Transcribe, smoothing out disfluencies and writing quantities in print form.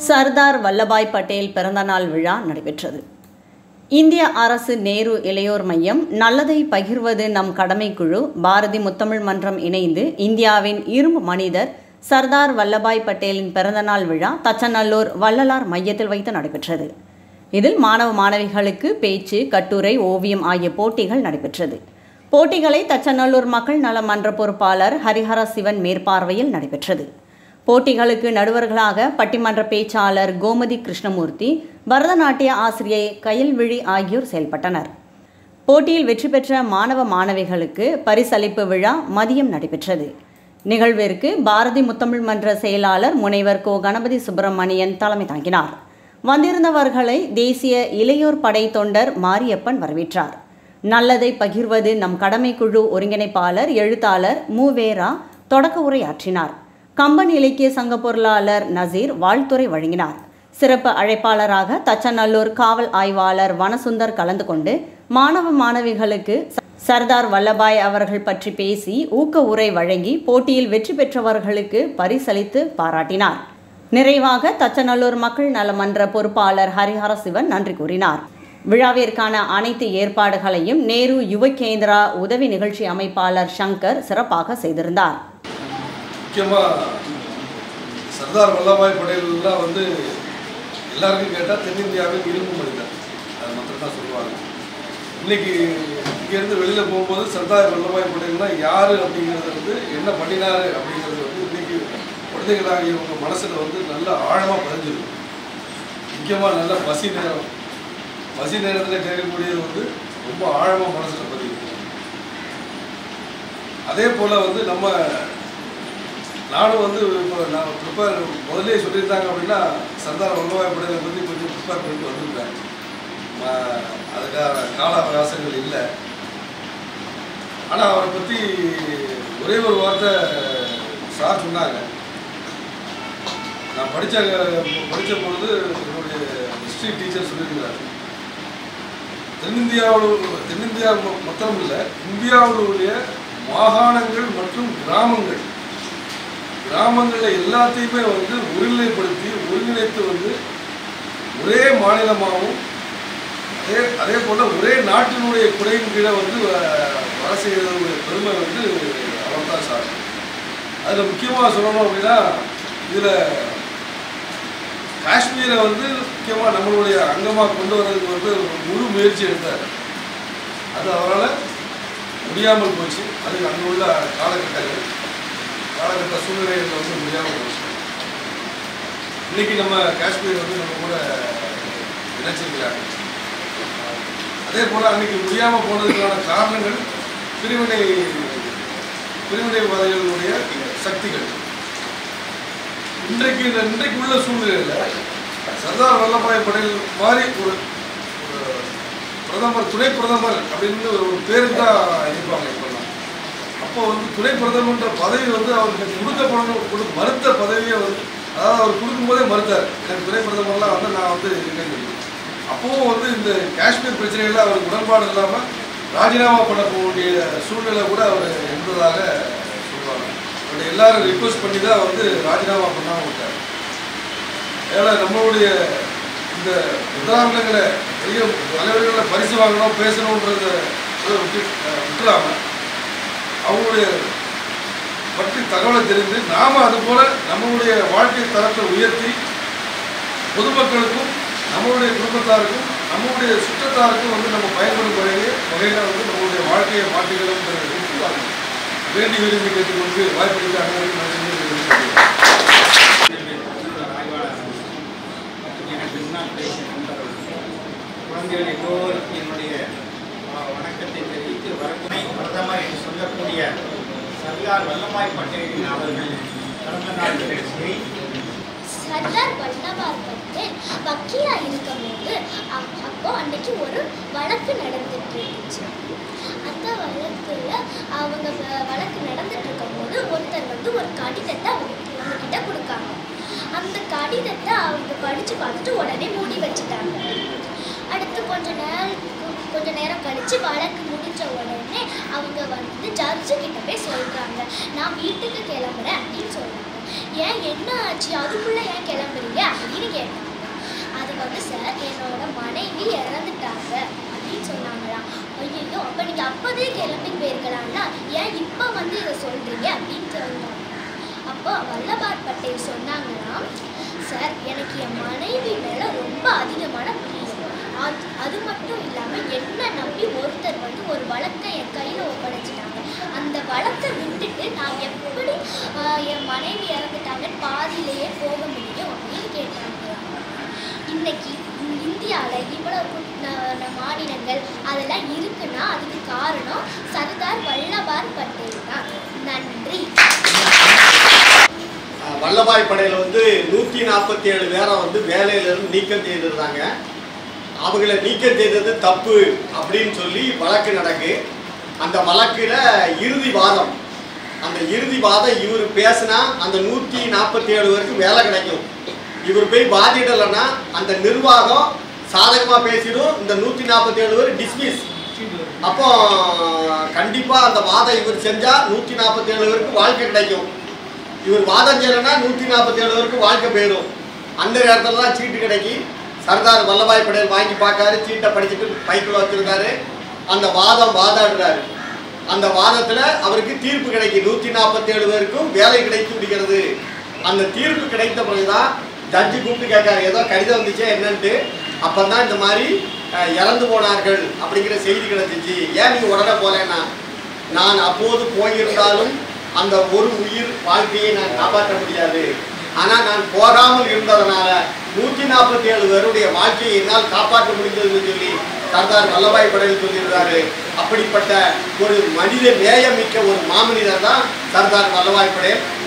சர்தார் வல்லபாய் பட்டேல் பிறந்தநாள் விழா நடைபெற்றது. இந்திய அரசு நேரு இளையோர் மையம், நல்லதை பகிர்வது நம் கடமை குழு, பாரதி முத்தமிழ் மன்றம் இணைந்து இந்தியாவின் இரும்பு மனிதர் சர்தார் வல்லபாய் பட்டேலின் பிறந்தநாள் விழா தச்சநல்லூர் வள்ளலார் மையத்தில் வைத்து நடைபெற்றது. இதில் மாணவ மாணவிகளுக்கு பேச்சு, கட்டுரை, ஓவியம் ஆகிய போட்டிகள் நடைபெற்றது. போட்டிகளை தச்சநல்லூர் மக்கள் நல மன்ற பொறுப்பாளர் ஹரிஹர சிவன் மேற்பார்வையில் நடைபெற்றது. போட்டிகளுக்கு நடுவர்களாக பட்டிமன்ற பேச்சாளர் கோமதி கிருஷ்ணமூர்த்தி, பரதநாட்டிய ஆசிரியை கயல்விழி ஆகியோர் செயல்பட்டனர். போட்டியில் வெற்றி பெற்ற மாணவ மாணவிகளுக்கு பரிசளிப்பு விழா மதியம் நடைபெற்றது. நிகழ்விற்கு பாரதி முத்தமிழ் மன்ற செயலாளர் முனைவர் கோ கணபதி சுப்பிரமணியன் தலைமை தாங்கினார். வந்திருந்தவர்களை தேசிய இளையோர் படை தொண்டர் மாரியப்பன் வரவேற்றார். நல்லதை பகிர்வது நம் கடமை குழு ஒருங்கிணைப்பாளர் எழுத்தாளர் மூவேரா தொடக்க உரையாற்றினார். கம்பன் இலக்கிய சங்க பொருளாளர் நசீர் வாழ்த்துரை வழங்கினார். சிறப்பு அழைப்பாளராக தச்சநல்லூர் காவல் ஆய்வாளர் வனசுந்தர் கலந்து கொண்டு மாணவ மாணவிகளுக்கு சர்தார் வல்லபாய் அவர்கள் பற்றி பேசி ஊக்க உரை வழங்கி போட்டியில் வெற்றி பெற்றவர்களுக்கு பரிசளித்து பாராட்டினார். நிறைவாக தச்சநல்லூர் மக்கள் நல மன்ற பொறுப்பாளர் ஹரிஹர சிவன் நன்றி கூறினார். விழாவிற்கான அனைத்து ஏற்பாடுகளையும் நேரு யுவ கேந்திரா உதவி நிகழ்ச்சி அமைப்பாளர் சங்கர் சிறப்பாக செய்திருந்தார். முக்கியமாக சர்தார் வல்லபாய் பட்டேல்லாம் எல்லாருக்கும் கேட்டால் தென்னிந்தியாவின் இரும்பு மனிதர், அது மட்டும் தான் சொல்லுவாங்க. இன்னைக்கு இங்கேருந்து வெளியில் போகும்போது சர்தார் வல்லபாய் பட்டேல்னா யார் அப்படிங்கிறது என்ன பண்ணினார் அப்படிங்கிறது இன்னைக்கு குழந்தைகளாக இவங்க மனசில் நல்ல ஆழமாக பதிஞ்சிருக்கு. முக்கியமாக நல்ல பசி நேரத்தில் கேட்கக்கூடியது ரொம்ப ஆழமாக மனசில் பதிவு. அதே போல் நம்ம நானும் இப்போ நான் ப்ரிப்பேர் முதலே சொல்லியிருந்தாங்க அப்படின்னா சர்தார் வல்லபாய் பட்டேலை பற்றி கொஞ்சம் ப்ரிப்பேர் பண்ணிட்டு வந்திருக்கேன். அதுக்கான கால அவகாசங்கள் இல்லை. ஆனால் அவரை பற்றி ஒரே ஒரு வார்த்தை சார் சொன்னாங்க. நான் படித்த பொழுது என்னுடைய ஹிஸ்ட்ரி டீச்சர் சொல்லியிருக்கிறார், தென்னிந்தியா மொத்தம் இல்லை, இந்தியாவுடைய மாகாணங்கள் மற்றும் கிராமங்களில் எல்லாத்தையுமே ஒருநிலைப்படுத்தி ஒருங்கிணைத்து ஒரே மாநிலமாகவும் அதே போல் ஒரே நாட்டினுடைய குறையின் கீழே வர செய்யறதுடைய பெருமை அவர் தான் சார். அதில் முக்கியமாக சொல்லணும் அப்படின்னா இதில் காஷ்மீரை முக்கியமாக நம்மளுடைய அங்கமாக கொண்டு வர்றதுக்கு முழு முயற்சி எடுத்தார். அது அவரால் முடியாமல் போச்சு. அதுக்கு அங்கே உள்ள காலகட்ட சூழ்நிலைகள் முடியாமல் போச்சு. இன்னைக்கு நம்ம காஷ்மீர் நம்ம கூட இணைச்சிருக்கிறாங்க. அதே போல் அன்னைக்கு முடியாமல் போனதுக்கான காரணங்கள் பிரிவினைவாதிகளுடைய சக்திகள். இன்றைக்கு உள்ள சூழ்நிலையில் சர்தார் வல்லபாய் பட்டேல் மாதிரி ஒரு பிரதமர், துணை பிரதமர் அப்படின்னு ஒரு பேருக்கு தான் இருப்பாங்க. இப்போல்லாம் அப்போ துணை பிரதமர்ன்ற பதவி அவருக்கு கொடுக்கப்படணும் மறுத்த பதவியை அதாவது அவர் கொடுக்கும்போதே மறுத்தார். எனக்கு துணை பிரதமர்லாம் நான் இருக்கேன்னு சொல்லி. அப்போவும் இந்த காஷ்மீர் பிரச்சனைகளில் அவருக்கு உடன்பாடு இல்லாமல் ராஜினாமா பண்ண போகக்கூடிய சூழ்நிலை கூட அவர் இருந்ததாக சொல்லுவாங்க. அவருடைய எல்லாரும் ரிக்வஸ்ட் பண்ணி தான் ராஜினாமா பண்ணாமல் விட்டார். ஏன்னா நம்மளுடைய இந்த உதாரணங்களை பெரிய தலைவர்களை பரிசு வாங்கணும் பேசணுன்றத விட்டுறாமல் அவங்களுடைய பற்றி தகவலை தெரிந்து நாம் அதுபோல் நம்மளுடைய வாழ்க்கை தரத்தை உயர்த்தி பொதுமக்களுக்கும் நம்மளுடைய குடும்பத்தாருக்கும் நம்மளுடைய சுற்றத்தாருக்கும் நம்ம பயன்படும் வகையில் நம்மளுடைய வாழ்க்கையை மாற்றிக்கணும்ன்றது வேண்டி விரும்பி கேட்டுக்கொண்டு வாய்ப்பு குழந்தைகள் எல்லோருக்கும் என்னுடைய வணக்கத்தை தெரிவித்து வரக்குணை பிரதமர் என்று சொல்லக்கூடிய சர்தார் வல்லபாய் பட்டேலின் அவர்கள் பிறந்த நாள் நிகழ்ச்சியை சர்தார் வல்லபாய் பட்டேல் வக்கீலா இருக்கும்போது அப்போ அன்னைக்கு ஒரு வழக்கு நடந்துட்டு இருந்துச்சு. அந்த வழக்கு நடந்துட்டு இருக்கும்போது ஒருத்தர் ஒரு கடிதத்தை அவங்க கிட்ட கொடுக்காங்க. அந்த கடிதத்தை அவங்க படிச்சு பார்த்துட்டு உடனே மூடி வச்சுட்டாங்க. அடுத்து கொஞ்ச நேரம் கழிச்சு வழக்கு முடிஞ்ச உடனே அவங்க ஜட்ஜு கிட்ட போய் சொல்றாங்க, நான் வீட்டுக்கு கிளம்புறேன் அப்படின்னு சொல்றாங்க. ஏன் என்ன ஆச்சு, அதுக்குள்ளே ஏன் கிளம்புறீங்க அப்படின்னு கேட்டாங்க. அதுக்கு வந்து சார் என்னோட மனைவி இறந்துட்டாங்க அப்படின்னு சொன்னாங்களாம். ஐயோ, அப்போ நீங்கள் அப்போதே கிளம்பி போயிருக்கலாம்னா ஏன் இப்போ வந்து இதை சொல்கிறீங்க அப்படின்னு சொன்னாங்க. அப்போ வல்லபாய் பட்டேல் சொன்னாங்களாம், சார் எனக்கு என் மனைவி மேலே ரொம்ப அதிகமான பிரியம். அது மட்டும் இல்லாமல் என்ன நம்பி ஒருத்தர் வந்து ஒரு வழக்கை என் கையில் ஒப்படைச்சிட்டாங்க. அந்த வழக்கை விட்டுட்டு நான் எப்படி என் மனைவி இறந்துட்டாங்கன்னு பாதியிலேயே போக முடியும் அப்படின்னு கேட்டாங்க. இன்னைக்கு இந்தியாவில் இவ்வளவு மாநிலங்கள் அதெல்லாம் இருக்குன்னா அதுக்கு காரணம் சர்தார் வல்லபாய் பட்டேல் தான். நன்றி. வல்லபாய் பட்டேல் வந்து 147 பேரை வந்து வேலையிலிருந்து நீக்கம் செய்திருந்தாங்க. அவங்களை நீக்கம் செய்தது தப்பு அப்படின்னு சொல்லி வழக்கு நடக்கு. அந்த வழக்கில் இறுதி வாதம், அந்த இறுதி வாதம் இவர் பேசினா அந்த 147 பேருக்கு வேலை கிடைக்கும். இவர் போய் வாதிடலைன்னா அந்த நிர்வாகம் சாதகமாக பேசிடும், இந்த 147 பேர் டிஸ்மிஸ். அப்போ கண்டிப்பாக அந்த வாதம் இவர் செஞ்சால் 147 பேருக்கு வாழ்க்கை கிடைக்கும். இவர் வாதம் செய்யலைன்னா 147 பேருக்கு வாழ்க்கை போயிடும். அந்த நேரத்தில் தான் சீட்டு கிடைக்கி. சர்தார் வல்லபாய் பட்டேல் வாங்கி பார்க்காரு, சீட்டை படிச்சுட்டு பைக்கில் வச்சுருக்காரு. அந்த வாதம் வாதாடுறாரு. அந்த வாதத்தில் அவருக்கு தீர்ப்பு கிடைக்கி. 147 பேருக்கும் வேலை கிடைத்து விடுகிறது. அந்த தீர்ப்பு கிடைத்த பிறகுதான் ஜட்ஜி கூப்பிட்டு கேட்காரு, ஏதோ கடிதம் வந்துச்சே என்னன்ட்டு. அப்போ தான் இந்த மாதிரி இறந்து போனார்கள் அப்படிங்கிற செய்தி கிடைச்சிச்சு. ஏன் நீங்கள் உடனே போகலன்னா, நான் அப்போது போயிருந்தாலும் அந்த ஒரு உயிர் வாழ்க்கையை நான் காப்பாற்ற முடியாது. ஆனால் நான் போகாமல் இருந்ததுனால 147 பேருடைய வாழ்க்கையை என்னால் காப்பாற்ற முடிந்ததுன்னு சொல்லி சர்தார் வல்லபாய் பட்டேல் சொல்லியிருந்தாரு. அப்படிப்பட்ட ஒரு மனித நேயமிக்க ஒரு மாமனிதர் தான் சர்தார் வல்லபாய் பட்டேல்.